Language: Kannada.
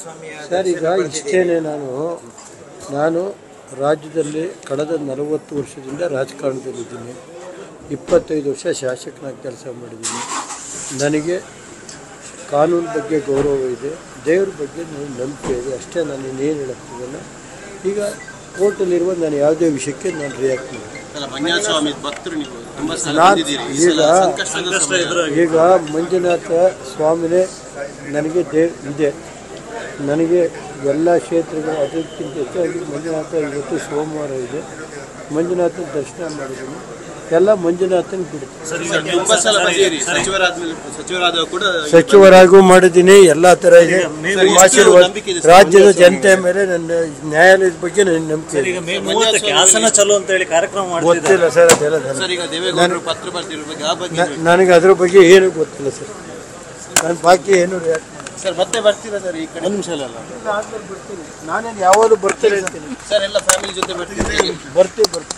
ಸರ್, ಈಗ ಇಷ್ಟೇನೆ ನಾನು ರಾಜ್ಯದಲ್ಲಿ ಕಳೆದ 40 ವರ್ಷದಿಂದ ರಾಜಕಾರಣದಲ್ಲಿದ್ದೀನಿ. 25 ವರ್ಷ ಶಾಸಕನಾಗಿ ಕೆಲಸ ಮಾಡಿದ್ದೀನಿ. ನನಗೆ ಕಾನೂನು ಬಗ್ಗೆ ಗೌರವ ಇದೆ, ದೇವ್ರ ಬಗ್ಗೆ ನಂಬಿಕೆ ಇದೆ. ಅಷ್ಟೇ. ನಾನು ಇನ್ನೇನು ಹೇಳಕ್ತಿದ್ದಲ್ಲ. ಈಗ ಕೋರ್ಟಲ್ಲಿರುವ ನಾನು ಯಾವುದೇ ವಿಷಯಕ್ಕೆ ನಾನು ರಿಯಾಕ್ಟ್ ಮಾಡಿ ಈಗ ಮಂಜುನಾಥ ಸ್ವಾಮಿನೇ ನನಗೆ ಇದೆ. ನನಗೆ ಎಲ್ಲ ಕ್ಷೇತ್ರಗಳು ಅದಕ್ಕಿಂತ ಹೆಚ್ಚಾಗಿ ಮಂಜುನಾಥ ಇವತ್ತು ಸೋಮವಾರ ಇದೆ. ಮಂಜುನಾಥನ ದರ್ಶನ ಮಾಡಿದ್ದೀನಿ. ಎಲ್ಲ ಮಂಜುನಾಥನ ಸಚಿವರಾಗೂ ಮಾಡಿದ್ದೀನಿ. ಎಲ್ಲ ಥರ ಇದೆ. ರಾಜ್ಯದ ಜನತೆ ಮೇಲೆ ನನ್ನ ನ್ಯಾಯಾಲಯದ ಬಗ್ಗೆ ನನ್ನ ನಂಬಿಕೆ ಗೊತ್ತಿಲ್ಲ ಸರ್. ಅದೆಲ್ಲ ನನಗೆ ಅದ್ರ ಬಗ್ಗೆ ಏನೂ ಗೊತ್ತಿಲ್ಲ ಸರ್. ನನ್ನ ಬಾಕಿ ಏನು ಸರ್ ಮತ್ತೆ ಬರ್ತೀರಾ ಸರ್? ಈ ಕಡೆ ಒಂದು ನಿಮಿಷ ಅಲ್ಲ ಬರ್ತೀನಿ. ನಾನೇನು ಯಾವಾಗಲೂ ಬರ್ತೀನಿ ಅಂತೀನಿ ಸರ್. ಎಲ್ಲ ಫ್ಯಾಮಿಲಿ ಜೊತೆ ಬರ್ತೀನಿ. ಬರ್ತೀವಿ.